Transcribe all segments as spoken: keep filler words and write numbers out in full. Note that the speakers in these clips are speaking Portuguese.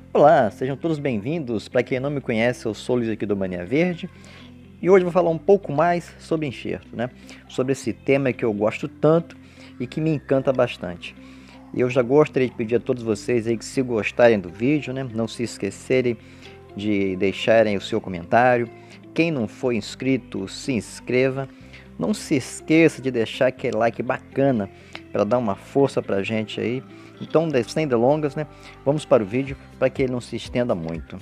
Olá, sejam todos bem-vindos. Para quem não me conhece, eu sou o Luiz aqui do Mania Verde e hoje eu vou falar um pouco mais sobre enxerto, né? Sobre esse tema que eu gosto tanto e que me encanta bastante. E eu já gostaria de pedir a todos vocês aí que, se gostarem do vídeo, né, não se esquecerem de deixarem o seu comentário. Quem não for inscrito, se inscreva. Não se esqueça de deixar aquele like bacana para dar uma força para a gente aí. Então, sem delongas, né, vamos para o vídeo para que ele não se estenda muito.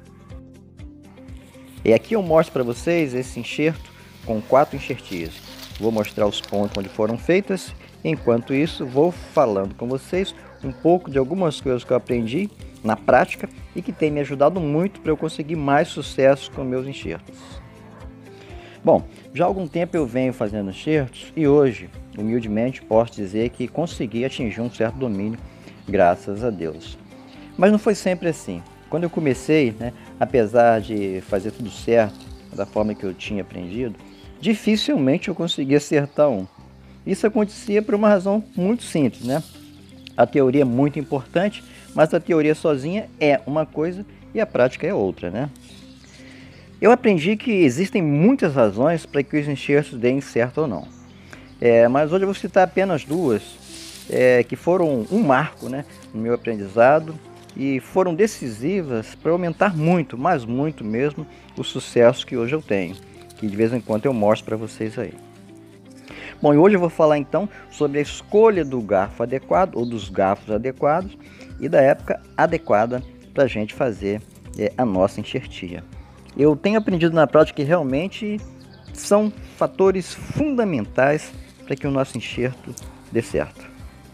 E aqui eu mostro para vocês esse enxerto com quatro enxertias. Vou mostrar os pontos onde foram feitas. Enquanto isso, vou falando com vocês um pouco de algumas coisas que eu aprendi na prática e que tem me ajudado muito para eu conseguir mais sucesso com meus enxertos. Bom, já há algum tempo eu venho fazendo enxertos e hoje, humildemente, posso dizer que consegui atingir um certo domínio, graças a Deus. Mas não foi sempre assim. Quando eu comecei, né, apesar de fazer tudo certo, da forma que eu tinha aprendido, dificilmente eu conseguia acertar um. Isso acontecia por uma razão muito simples, né? A teoria é muito importante, mas a teoria sozinha é uma coisa e a prática é outra, né? Eu aprendi que existem muitas razões para que os enxertos deem certo ou não. É, mas hoje eu vou citar apenas duas, é, que foram um marco, né, no meu aprendizado e foram decisivas para aumentar muito, mas muito mesmo, o sucesso que hoje eu tenho, que de vez em quando eu mostro para vocês aí. Bom, e hoje eu vou falar então sobre a escolha do garfo adequado, ou dos garfos adequados, e da época adequada para a gente fazer é, a nossa enxertia. Eu tenho aprendido na prática que realmente são fatores fundamentais para que o nosso enxerto dê certo.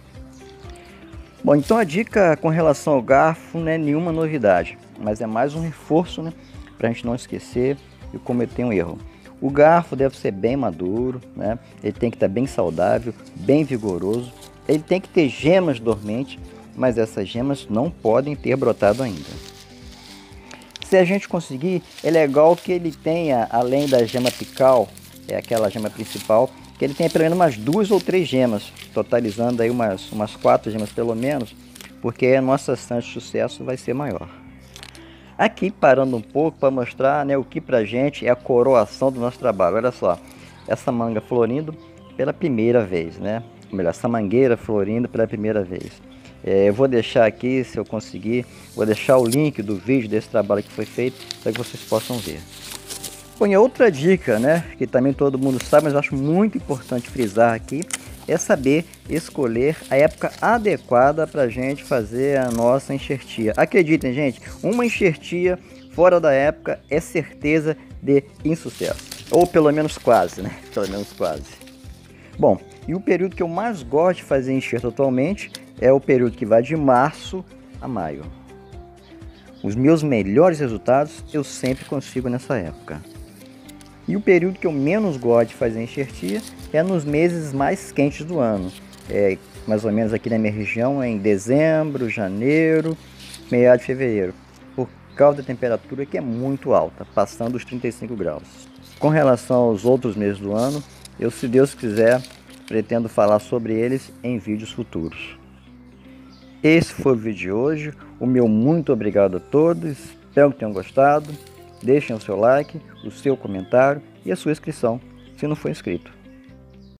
Bom, então a dica com relação ao garfo não é nenhuma novidade, mas é mais um reforço, né, para a gente não esquecer e cometer um erro. O garfo deve ser bem maduro, né? Ele tem que estar bem saudável, bem vigoroso. Ele tem que ter gemas dormentes, mas essas gemas não podem ter brotado ainda. Se a gente conseguir, é legal que ele tenha, além da gema apical, é aquela gema principal, que ele tenha pelo menos umas duas ou três gemas, totalizando aí umas, umas quatro gemas pelo menos, porque a nossa chance de sucesso vai ser maior. Aqui parando um pouco para mostrar, né, o que pra gente é a coroação do nosso trabalho. Olha só, essa manga florindo pela primeira vez, né? Ou melhor, essa mangueira florindo pela primeira vez. É, eu vou deixar aqui, se eu conseguir, vou deixar o link do vídeo desse trabalho que foi feito para que vocês possam ver. Bom, e outra dica, né, que também todo mundo sabe, mas eu acho muito importante frisar aqui, é saber escolher a época adequada para a gente fazer a nossa enxertia. Acreditem, gente, uma enxertia fora da época é certeza de insucesso. Ou pelo menos quase, né? Pelo menos quase. Bom, e o período que eu mais gosto de fazer enxerto atualmente é o período que vai de março a maio. Os meus melhores resultados eu sempre consigo nessa época. E o período que eu menos gosto de fazer enxertia é nos meses mais quentes do ano. É, mais ou menos aqui na minha região é em dezembro, janeiro, meados de fevereiro. Por causa da temperatura que é muito alta, passando os trinta e cinco graus. Com relação aos outros meses do ano, eu, se Deus quiser, pretendo falar sobre eles em vídeos futuros. Esse foi o vídeo de hoje. O meu muito obrigado a todos. Espero que tenham gostado. Deixem o seu like, o seu comentário e a sua inscrição, se não for inscrito.